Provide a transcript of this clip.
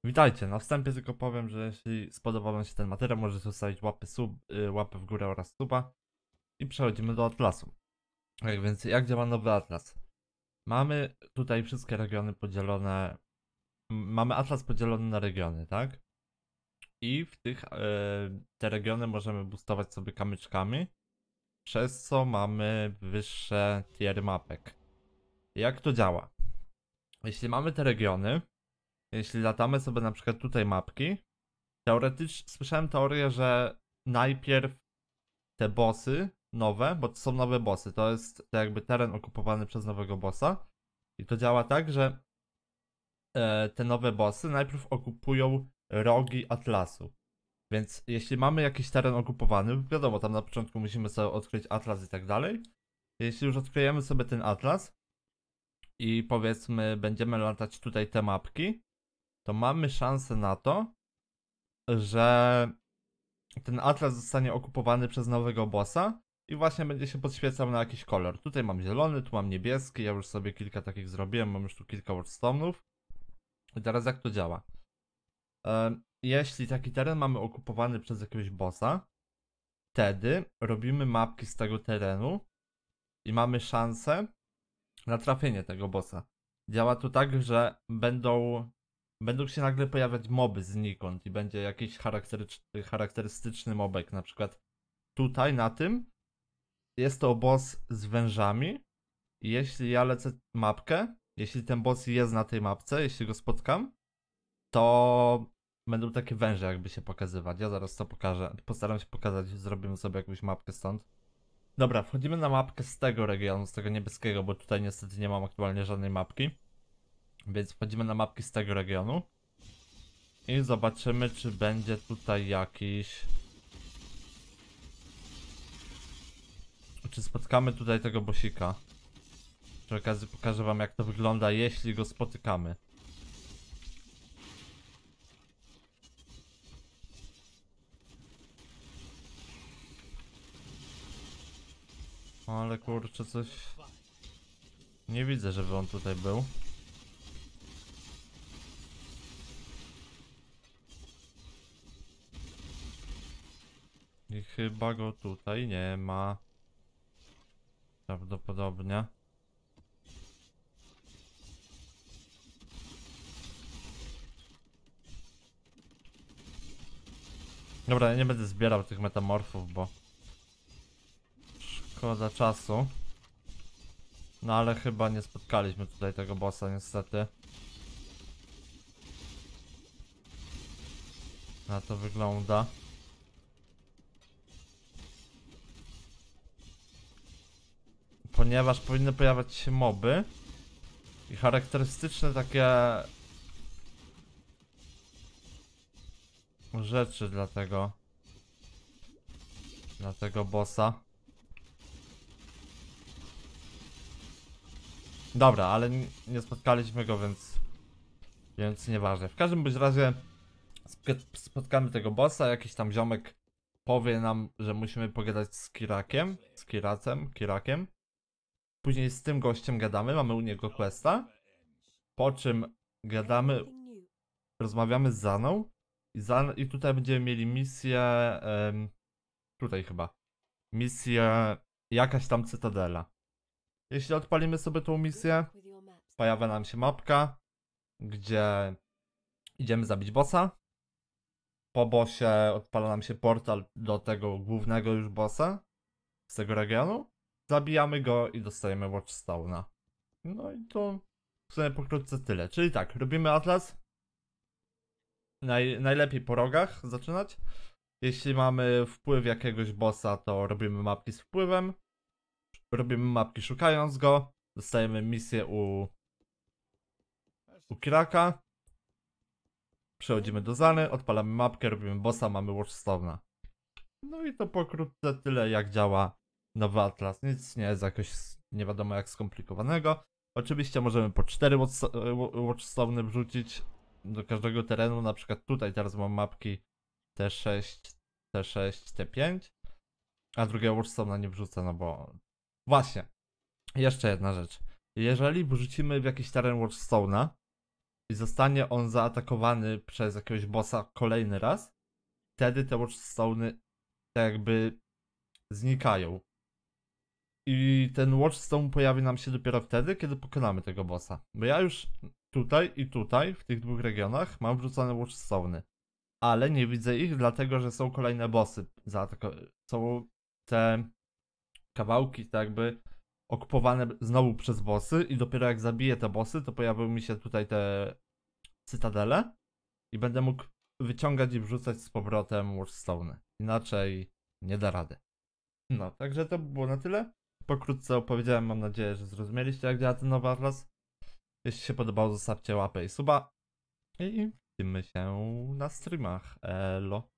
Witajcie, na wstępie tylko powiem, że jeśli spodobał wam się ten materiał, możecie zostawić łapę w górę oraz suba i przechodzimy do atlasu. Tak więc jak działa nowy atlas? Mamy tutaj wszystkie regiony podzielone, mamy atlas podzielony na regiony, tak? I w te regiony możemy boostować sobie kamyczkami, przez co mamy wyższe tiery mapek. Jak to działa? Jeśli mamy te regiony, jeśli latamy sobie na przykład tutaj mapki, teoretycznie słyszałem teorię, że najpierw te bossy nowe, bo to są nowe bossy, to jest to jakby teren okupowany przez nowego bossa. I to działa tak, że te nowe bossy najpierw okupują rogi atlasu. Więc jeśli mamy jakiś teren okupowany, wiadomo, tam na początku musimy sobie odkryć atlas i tak dalej. Jeśli już odkryjemy sobie ten atlas i powiedzmy będziemy latać tutaj te mapki, to mamy szansę na to, że ten atlas zostanie okupowany przez nowego bossa i właśnie będzie się podświecał na jakiś kolor. Tutaj mam zielony, tu mam niebieski, ja już sobie kilka takich zrobiłem, mam już tu kilka watchstone'ów. I teraz jak to działa? Jeśli taki teren mamy okupowany przez jakiegoś bossa, wtedy robimy mapki z tego terenu i mamy szansę na trafienie tego bossa. Działa to tak, że będą się nagle pojawiać moby znikąd i będzie jakiś charakterystyczny mobek. Na przykład tutaj na tym jest to boss z wężami i jeśli ja lecę mapkę, jeśli ten boss jest na tej mapce, jeśli go spotkam, to będą takie węże jakby się pokazywać. Ja zaraz to pokażę, postaram się pokazać, zrobimy sobie jakąś mapkę stąd. Dobra, wchodzimy na mapkę z tego regionu, z tego niebieskiego, bo tutaj niestety nie mam aktualnie żadnej mapki. Więc wchodzimy na mapki z tego regionu. I zobaczymy, czy będzie tutaj jakiś... Czy spotkamy tutaj tego bossika. Przy okazji pokażę wam, jak to wygląda, jeśli go spotykamy. Ale kurczę, coś... Nie widzę, żeby on tutaj był. I chyba go tutaj nie ma. Prawdopodobnie. Dobra, ja nie będę zbierał tych metamorfów, bo szkoda czasu. No ale chyba nie spotkaliśmy tutaj tego bossa, niestety. Na to wygląda. Ponieważ powinny pojawiać się moby i charakterystyczne takie rzeczy dla tego bossa. Dobra, ale nie spotkaliśmy go, więc nieważne. W każdym bądź razie spotkamy tego bossa, jakiś tam ziomek powie nam, że musimy pogadać z Kirakiem. Później z tym gościem gadamy, mamy u niego questa. Po czym gadamy, rozmawiamy z Zaną. I tutaj będziemy mieli misję, tutaj chyba, misję jakaś tam cytadela. Jeśli odpalimy sobie tą misję, pojawia nam się mapka, gdzie idziemy zabić bossa. Po bossie odpala nam się portal do tego głównego już bossa z tego regionu. Zabijamy go i dostajemy Watchstone'a. No i to w sumie pokrótce tyle. Czyli tak, robimy atlas. Najlepiej po rogach zaczynać. Jeśli mamy wpływ jakiegoś bossa, to robimy mapki z wpływem. Robimy mapki szukając go. Dostajemy misję u Kiraka. Przechodzimy do Zany, odpalamy mapkę, robimy bossa, mamy Watchstone'a. No i to pokrótce tyle, jak działa nowy atlas. Nic nie jest jakoś nie wiadomo jak skomplikowanego. Oczywiście możemy po 4 Watchstone'y wrzucić do każdego terenu. Na przykład tutaj teraz mam mapki T6, T6, T5. A drugiego Watchstone'a nie wrzucę, no bo... Właśnie, jeszcze jedna rzecz. Jeżeli wrzucimy w jakiś teren Watchstone'a i zostanie on zaatakowany przez jakiegoś bossa kolejny raz, wtedy te Watchstone'y tak jakby znikają. I ten Watchstone pojawi nam się dopiero wtedy, kiedy pokonamy tego bossa. Bo ja już tutaj i tutaj, w tych dwóch regionach, mam wrzucone Watchstone'y. Ale nie widzę ich, dlatego że są kolejne bossy. Są te kawałki tak jakby okupowane znowu przez bossy i dopiero jak zabiję te bossy, to pojawią mi się tutaj te cytadele i będę mógł wyciągać i wrzucać z powrotem Watchstone'y. Inaczej nie da rady. No, także to było na tyle. Pokrótce opowiedziałem, mam nadzieję, że zrozumieliście, jak działa ten nowy atlas. Jeśli się podobało, zostawcie łapę i suba. I widzimy się na streamach. Elo.